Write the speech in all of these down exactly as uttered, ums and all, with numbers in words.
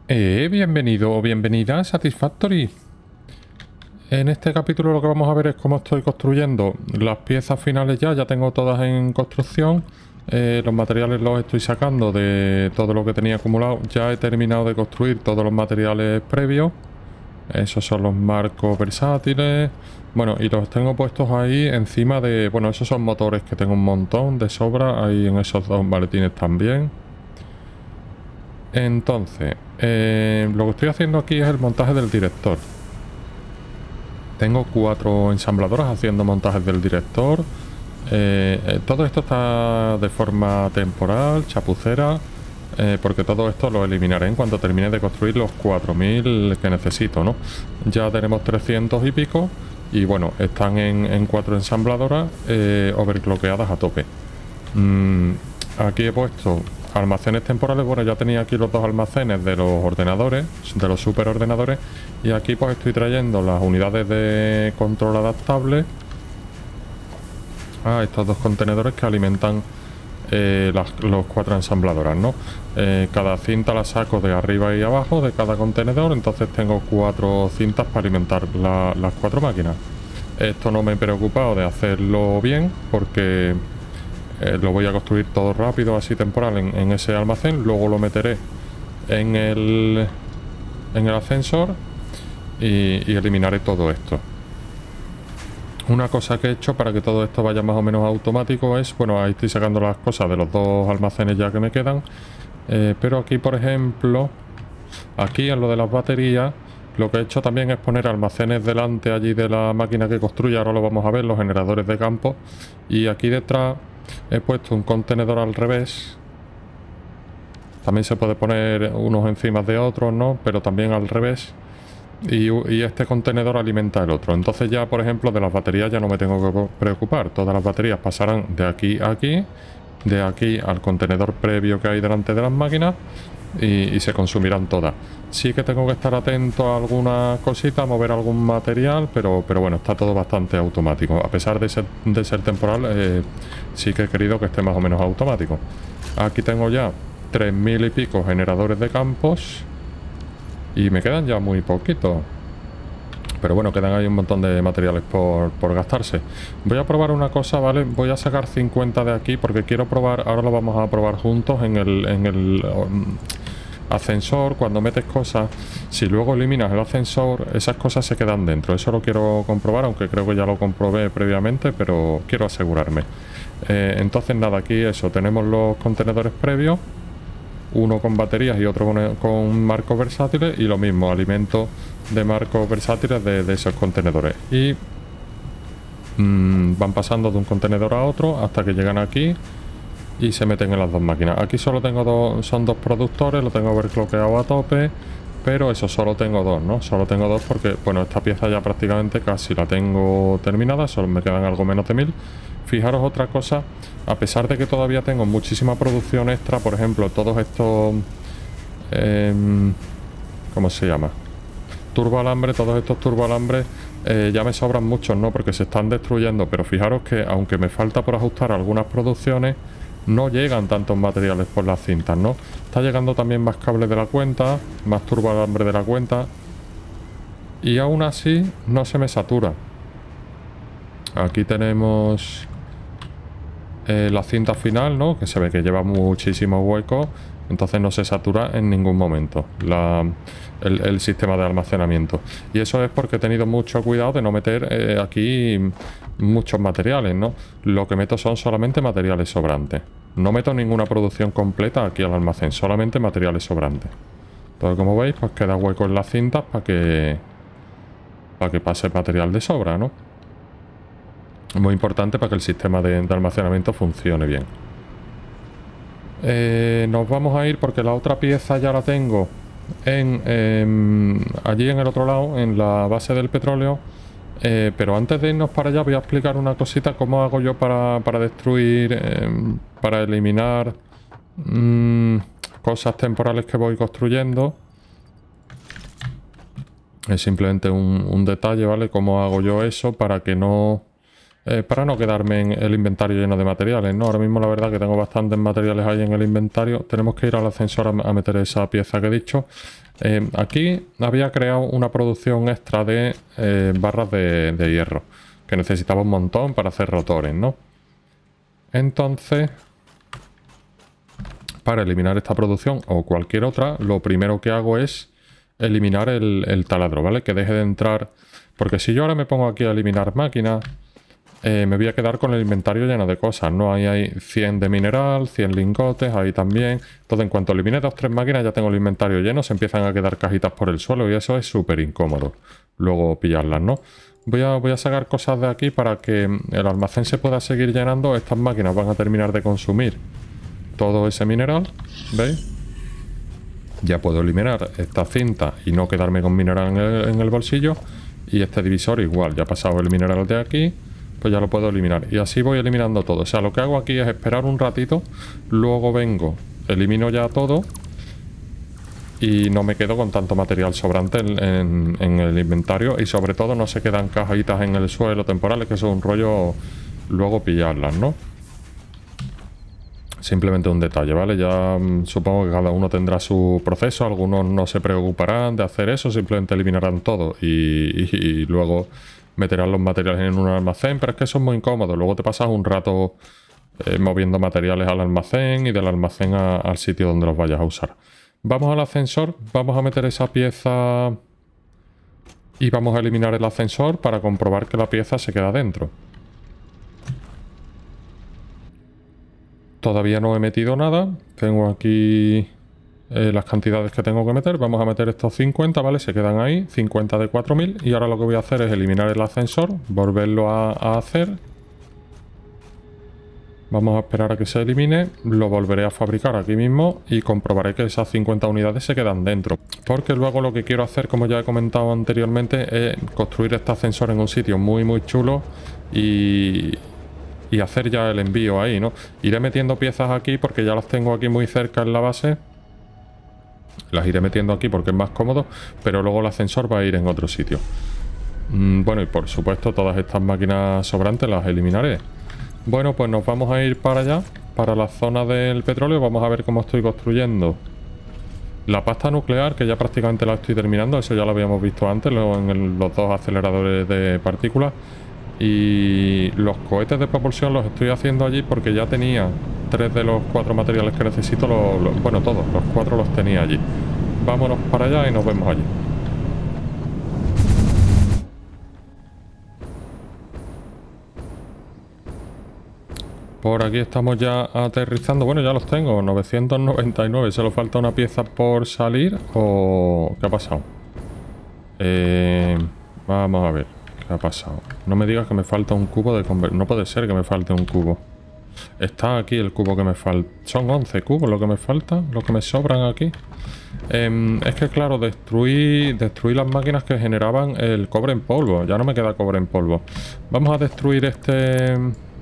Eh, bienvenido o bienvenida a Satisfactory. En este capítulo lo que vamos a ver es cómo estoy construyendo las piezas finales ya. Ya tengo todas en construcción. Eh, los materiales los estoy sacando de todo lo que tenía acumulado. Ya he terminado de construir todos los materiales previos. Esos son los marcos versátiles. Bueno, y los tengo puestos ahí encima de... Bueno, esos son motores que tengo un montón de sobra. Ahí en esos dos maletines también. Entonces, eh, lo que estoy haciendo aquí es el montaje del director. Tengo cuatro ensambladoras haciendo montajes del director. Eh, eh, todo esto está de forma temporal, chapucera, eh, porque todo esto lo eliminaré en cuanto termine de construir los cuatro mil que necesito, ¿no? Ya tenemos trescientos y pico. Y bueno, están en, en cuatro ensambladoras eh, overclockeadas a tope. Mm, aquí he puesto almacenes temporales. Bueno, ya tenía aquí los dos almacenes de los ordenadores, de los superordenadores, y aquí pues estoy trayendo las unidades de control adaptable a estos dos contenedores que alimentan eh, las los cuatro ensambladoras, ¿no? Eh, cada cinta la saco de arriba y abajo de cada contenedor, entonces tengo cuatro cintas para alimentar la, las cuatro máquinas. Esto no me he preocupado de hacerlo bien porque Eh, lo voy a construir todo rápido, así temporal, en, en ese almacén. Luego lo meteré en el, en el ascensor y, y eliminaré todo esto. Una cosa que he hecho para que todo esto vaya más o menos automático es, bueno, ahí estoy sacando las cosas de los dos almacenes ya que me quedan. Eh, pero aquí, por ejemplo, aquí en lo de las baterías, lo que he hecho también es poner almacenes delante allí de la máquina que construye. Ahora lo vamos a ver, los generadores de campo. Y aquí detrás he puesto un contenedor al revés. También se puede poner unos encima de otros, ¿no? Pero también al revés. Y, y este contenedor alimenta el otro. Entonces ya, por ejemplo, de las baterías ya no me tengo que preocupar. Todas las baterías pasarán de aquí a aquí, de aquí al contenedor previo que hay delante de las máquinas, y, y se consumirán todas. Sí que tengo que estar atento a alguna cosita, a mover algún material, pero, pero bueno, está todo bastante automático. A pesar de ser, de ser temporal, eh, sí que he querido que esté más o menos automático. Aquí tengo ya tres mil y pico generadores de campos y me quedan ya muy poquitos. Pero bueno, quedan ahí un montón de materiales por, por gastarse. Voy a probar una cosa, ¿vale? Voy a sacar cincuenta de aquí porque quiero probar, ahora lo vamos a probar juntos en el, en el um, ascensor. Cuando metes cosas, si luego eliminas el ascensor, esas cosas se quedan dentro. Eso lo quiero comprobar, aunque creo que ya lo comprobé previamente, pero quiero asegurarme. Eh, entonces nada, aquí eso, tenemos los contenedores previos. Uno con baterías y otro con, con marcos versátiles, y lo mismo, alimento de marcos versátiles de, de esos contenedores, y mmm, van pasando de un contenedor a otro hasta que llegan aquí y se meten en las dos máquinas. Aquí solo tengo dos, son dos productores, lo tengo overclockeado a tope, pero eso, solo tengo dos, ¿no? Solo tengo dos porque, bueno, esta pieza ya prácticamente casi la tengo terminada, solo me quedan algo menos de mil. Fijaros otra cosa, a pesar de que todavía tengo muchísima producción extra, por ejemplo, todos estos... Eh, ¿cómo se llama? Turboalambre, todos estos turboalambres eh, ya me sobran muchos, ¿no? Porque se están destruyendo, pero fijaros que aunque me falta por ajustar algunas producciones, no llegan tantos materiales por las cintas, ¿no? Está llegando también más cables de la cuenta, más turboalambre de la cuenta, y aún así no se me satura. Aquí tenemos eh, la cinta final, ¿no? Que se ve que lleva muchísimos huecos, entonces no se satura en ningún momento la, el, el sistema de almacenamiento. Y eso es porque he tenido mucho cuidado de no meter eh, aquí muchos materiales, ¿no? Lo que meto son solamente materiales sobrantes. No meto ninguna producción completa aquí al almacén, solamente materiales sobrantes. Entonces, como veis, pues queda hueco en las cintas para que, para que pase material de sobra, ¿no? Muy importante para que el sistema de, de almacenamiento funcione bien. Eh, nos vamos a ir porque la otra pieza ya la tengo en, eh, allí en el otro lado, en la base del petróleo. Eh, pero antes de irnos para allá voy a explicar una cosita, cómo hago yo para, para destruir, eh, para eliminar mmm, cosas temporales que voy construyendo. Es simplemente un, un detalle, ¿vale? Cómo hago yo eso para que no... eh, para no quedarme en el inventario lleno de materiales, ¿no? Ahora mismo la verdad que tengo bastantes materiales ahí en el inventario. Tenemos que ir al ascensor a, a meter esa pieza que he dicho. Eh, aquí había creado una producción extra de eh, barras de, de hierro, que necesitaba un montón para hacer rotores, ¿no? Entonces, para eliminar esta producción o cualquier otra, lo primero que hago es eliminar el, el taladro, ¿vale? Que deje de entrar, porque si yo ahora me pongo aquí a eliminar máquinas, eh, me voy a quedar con el inventario lleno de cosas, ¿no? Ahí hay cien de mineral, cien lingotes, ahí también. Entonces, en cuanto elimine dos o tres máquinas, ya tengo el inventario lleno, se empiezan a quedar cajitas por el suelo y eso es súper incómodo. Luego pillarlas, ¿no? Voy a, voy a sacar cosas de aquí para que el almacén se pueda seguir llenando. Estas máquinas van a terminar de consumir todo ese mineral, ¿veis? Ya puedo eliminar esta cinta y no quedarme con mineral en el, en el bolsillo. Y este divisor igual, ya ha pasado el mineral de aquí, pues ya lo puedo eliminar. Y así voy eliminando todo. O sea, lo que hago aquí es esperar un ratito, luego vengo, elimino ya todo y no me quedo con tanto material sobrante en, en, en el inventario. Y sobre todo no se quedan cajitas en el suelo temporales, que eso es un rollo luego pillarlas, ¿no? Simplemente un detalle, ¿vale? Ya mmm, supongo que cada uno tendrá su proceso. Algunos no se preocuparán de hacer eso, simplemente eliminarán todo y, y, y luego meterán los materiales en un almacén. Pero es que eso es muy incómodo. Luego te pasas un rato eh, moviendo materiales al almacén y del almacén a, al sitio donde los vayas a usar. Vamos al ascensor, vamos a meter esa pieza y vamos a eliminar el ascensor para comprobar que la pieza se queda dentro. Todavía no he metido nada. Tengo aquí eh, las cantidades que tengo que meter. Vamos a meter estos cincuenta, ¿vale? Se quedan ahí, cincuenta de cuatro mil. Y ahora lo que voy a hacer es eliminar el ascensor, volverlo a, a hacer. Vamos a esperar a que se elimine. Lo volveré a fabricar aquí mismo y comprobaré que esas cincuenta unidades se quedan dentro. Porque luego lo que quiero hacer, como ya he comentado anteriormente, es construir este ascensor en un sitio muy muy chulo y... y hacer ya el envío ahí, ¿no? Iré metiendo piezas aquí porque ya las tengo aquí muy cerca en la base. Las iré metiendo aquí porque es más cómodo, pero luego el ascensor va a ir en otro sitio. Mm, bueno, y por supuesto todas estas máquinas sobrantes las eliminaré. Bueno, pues nos vamos a ir para allá, para la zona del petróleo. Vamos a ver cómo estoy construyendo la pasta nuclear, que ya prácticamente la estoy terminando. Eso ya lo habíamos visto antes, en el, los dos aceleradores de partículas. Y los cohetes de propulsión los estoy haciendo allí porque ya tenía tres de los cuatro materiales que necesito, los, los, bueno, todos, los cuatro los tenía allí. Vámonos para allá y nos vemos allí. Por aquí estamos ya aterrizando. Bueno, ya los tengo, novecientos noventa y nueve. Solo falta una pieza por salir. ¿O qué ha pasado? Eh, vamos a ver. ¿Qué ha pasado? No me digas que me falta un cubo de conversión. No puede ser que me falte un cubo. Está aquí el cubo que me falta. Son once cubos lo que me falta. Lo que me sobran aquí. Eh, es que claro, destruí, destruí las máquinas que generaban el cobre en polvo. Ya no me queda cobre en polvo. Vamos a destruir este...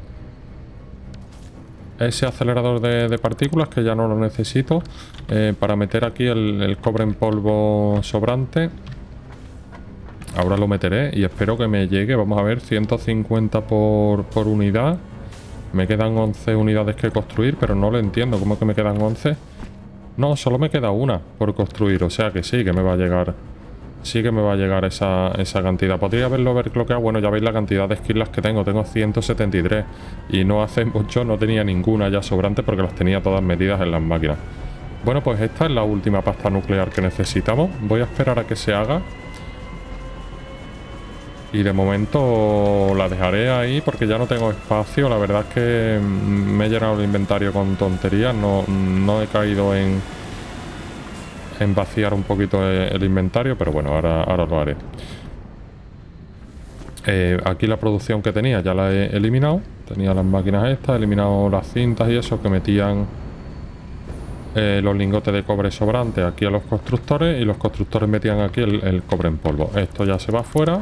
ese acelerador de, de partículas, que ya no lo necesito. Eh, para meter aquí el, el cobre en polvo sobrante. Ahora lo meteré y espero que me llegue. Vamos a ver, ciento cincuenta por, por unidad. Me quedan once unidades que construir, pero no lo entiendo. ¿Cómo que me quedan once? No, solo me queda una por construir. O sea que sí, que me va a llegar. Sí que me va a llegar esa, esa cantidad. Podría haberlo overclockeado. Bueno, ya veis la cantidad de skills que tengo. Tengo ciento setenta y tres. Y no hace mucho no tenía ninguna ya sobrante porque las tenía todas metidas en las máquinas. Bueno, pues esta es la última pasta nuclear que necesitamos. Voy a esperar a que se haga. Y de momento la dejaré ahí porque ya no tengo espacio. La verdad es que me he llenado el inventario con tonterías. No, no he caído en, en vaciar un poquito el inventario, pero bueno, ahora, ahora lo haré. Eh, aquí la producción que tenía ya la he eliminado. Tenía las máquinas estas, he eliminado las cintas y eso que metían eh, los lingotes de cobre sobrantes aquí a los constructores. Y los constructores metían aquí el, el cobre en polvo. Esto ya se va fuera.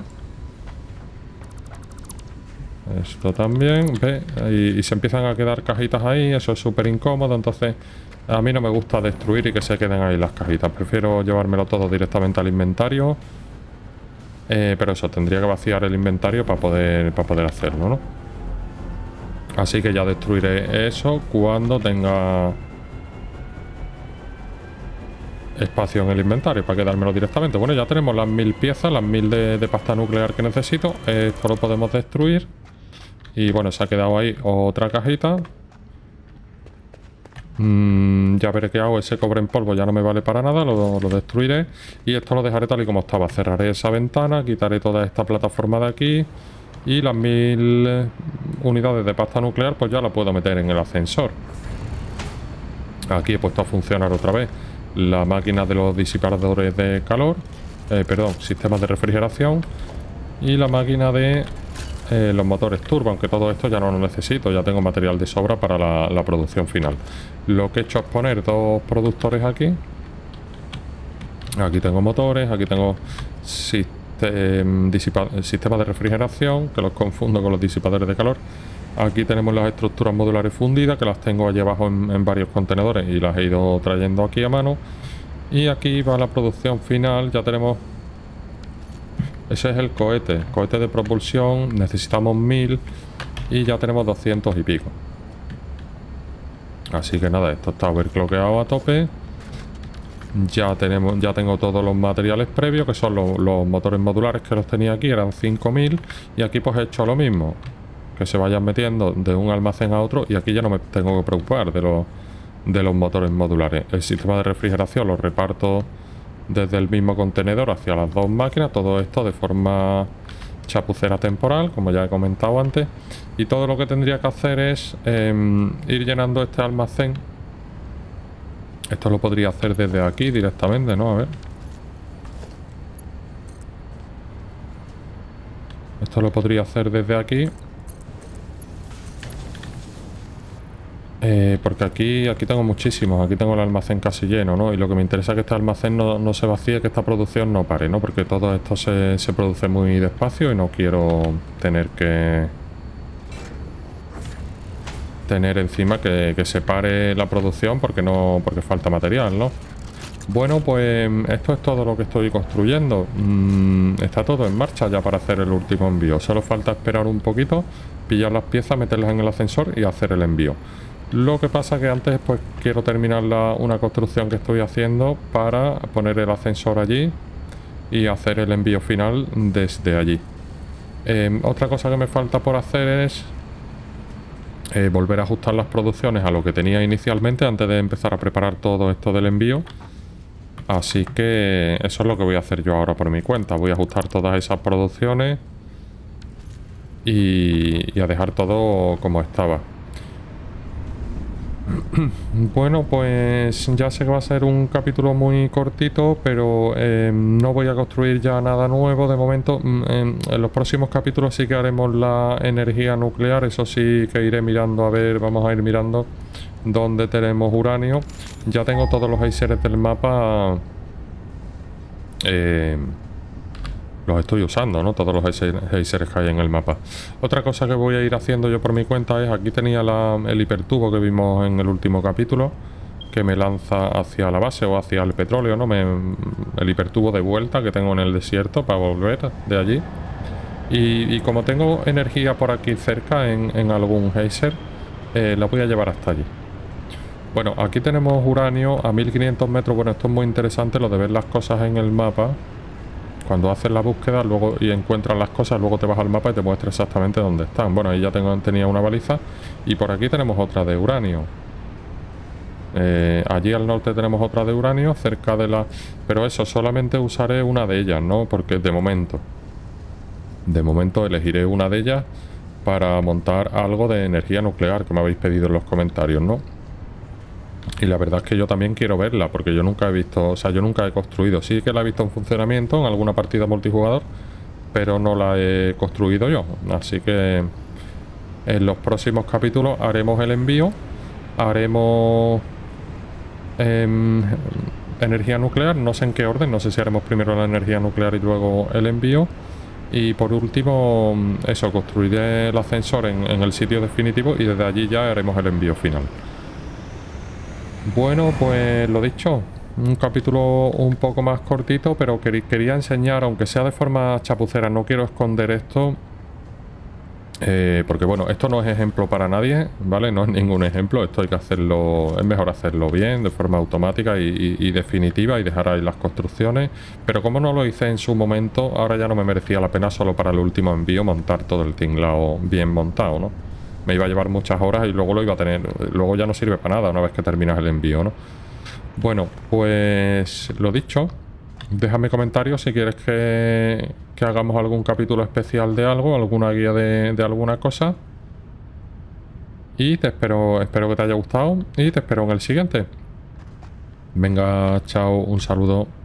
Esto también, ¿ve? Y, y se empiezan a quedar cajitas ahí. Eso es súper incómodo. Entonces a mí no me gusta destruir y que se queden ahí las cajitas. Prefiero llevármelo todo directamente al inventario. eh, Pero eso, tendría que vaciar el inventario para poder, para poder hacerlo, ¿no? Vamos a ver, aquí ya tenemos la pasta nuclear. Así que ya destruiré eso cuando tenga espacio en el inventario para quedármelo directamente. Bueno, ya tenemos las mil piezas, las mil de, de pasta nuclear que necesito. Esto lo podemos destruir. Y bueno, se ha quedado ahí otra cajita. Mm, ya veré qué hago. Ese cobre en polvo ya no me vale para nada, lo, lo destruiré. Y esto lo dejaré tal y como estaba. Cerraré esa ventana, quitaré toda esta plataforma de aquí. Y las mil unidades de pasta nuclear pues ya la puedo meter en el ascensor. Aquí he puesto a funcionar otra vez la máquina de los disipadores de calor, eh, perdón, sistemas de refrigeración, y la máquina de eh, los motores turbo, aunque todo esto ya no lo necesito, ya tengo material de sobra para la, la producción final. Lo que he hecho es poner dos productores aquí. Aquí tengo motores, aquí tengo sistem, disipa, sistemas de refrigeración, que los confundo con los disipadores de calor. Aquí tenemos las estructuras modulares fundidas, que las tengo allí abajo en, en varios contenedores y las he ido trayendo aquí a mano. Y aquí va la producción final, ya tenemos... Ese es el cohete, cohete de propulsión, necesitamos mil y ya tenemos doscientos y pico. Así que nada, esto está overclockeado a tope. Ya tenemos, ya tengo todos los materiales previos, que son los, los motores modulares que los tenía aquí, eran cinco mil. Y aquí pues he hecho lo mismo, que se vayan metiendo de un almacén a otro, y aquí ya no me tengo que preocupar de los, de los motores modulares. El sistema de refrigeración lo reparto desde el mismo contenedor hacia las dos máquinas, todo esto de forma chapucera temporal, como ya he comentado antes. Y todo lo que tendría que hacer es eh, ir llenando este almacén. Esto lo podría hacer desde aquí directamente, ¿no? A ver. Esto lo podría hacer desde aquí. Eh, porque aquí, aquí tengo muchísimos, aquí tengo el almacén casi lleno, ¿no? Y lo que me interesa es que este almacén no, no se vacíe, que esta producción no pare, ¿no? Porque todo esto se, se produce muy despacio y no quiero tener que... tener encima que, que se pare la producción porque no porque falta material, ¿no? Bueno, pues esto es todo lo que estoy construyendo. Mm, está todo en marcha ya para hacer el último envío. Solo falta esperar un poquito, pillar las piezas, meterlas en el ascensor y hacer el envío. Lo que pasa que antes pues quiero terminar la, una construcción que estoy haciendo para poner el ascensor allí y hacer el envío final desde allí. Eh, otra cosa que me falta por hacer es eh, volver a ajustar las producciones a lo que tenía inicialmente antes de empezar a preparar todo esto del envío. Así que eso es lo que voy a hacer yo ahora por mi cuenta. Voy a ajustar todas esas producciones y, y a dejar todo como estaba. Bueno, pues ya sé que va a ser un capítulo muy cortito, pero eh, no voy a construir ya nada nuevo de momento. En, en los próximos capítulos sí que haremos la energía nuclear, eso sí que iré mirando, a ver, vamos a ir mirando dónde tenemos uranio. Ya tengo todos los géiseres del mapa, eh, los estoy usando, ¿no? Todos los géiseres que hay en el mapa. Otra cosa que voy a ir haciendo yo por mi cuenta es, aquí tenía la, el hipertubo que vimos en el último capítulo, que me lanza hacia la base o hacia el petróleo, ¿no? Me, el hipertubo de vuelta que tengo en el desierto para volver de allí. Y, y como tengo energía por aquí cerca en, en algún geyser, eh, la voy a llevar hasta allí. Bueno, aquí tenemos uranio a mil quinientos metros. Bueno, esto es muy interesante, lo de ver las cosas en el mapa. Cuando haces la búsqueda luego y encuentras las cosas, luego te vas al mapa y te muestra exactamente dónde están. Bueno, ahí ya tengo, tenía una baliza. Y por aquí tenemos otra de uranio. Eh, allí al norte tenemos otra de uranio, cerca de la... Pero eso, solamente usaré una de ellas, ¿no? Porque de momento... De momento elegiré una de ellas para montar algo de energía nuclear que me habéis pedido en los comentarios, ¿no? Y la verdad es que yo también quiero verla, porque yo nunca he visto, o sea, yo nunca he construido. Sí que la he visto en funcionamiento en alguna partida multijugador, pero no la he construido yo. Así que en los próximos capítulos haremos el envío, haremos eh, energía nuclear, no sé en qué orden, no sé si haremos primero la energía nuclear y luego el envío. Y por último, eso, construiré el ascensor en, en el sitio definitivo y desde allí ya haremos el envío final. Bueno, pues lo dicho, un capítulo un poco más cortito, pero quería enseñar, aunque sea de forma chapucera, no quiero esconder esto, Eh, porque bueno, esto no es ejemplo para nadie, ¿vale? No es ningún ejemplo, esto hay que hacerlo, es mejor hacerlo bien, de forma automática y, y- y definitiva y dejar ahí las construcciones. Pero como no lo hice en su momento, ahora ya no me merecía la pena solo para el último envío montar todo el tinglao bien montado, ¿no? Me iba a llevar muchas horas y luego lo iba a tener, luego ya no sirve para nada una vez que terminas el envío, ¿no? Bueno, pues lo dicho. Déjame comentarios si quieres que, que hagamos algún capítulo especial de algo, alguna guía de, de alguna cosa. Y te espero, espero que te haya gustado y te espero en el siguiente. Venga, chao, un saludo.